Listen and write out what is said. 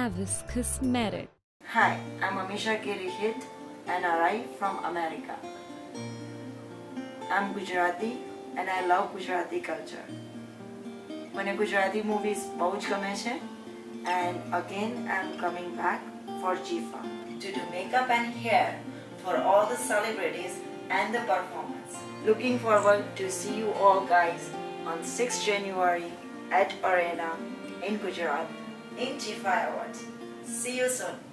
Avas Cosmetic. Hi, I'm Amisha Kiri Hitt and arrived from America. I'm Gujarati and I love Gujarati culture. મને Gujarati movies બહુ જ ગમે છે and again I'm coming back for Gifa to do makeup and hair for all the celebrities and the performance. Looking forward to see you all guys on 6th January at Arena in Gujarat in Gifa Awards. See you soon.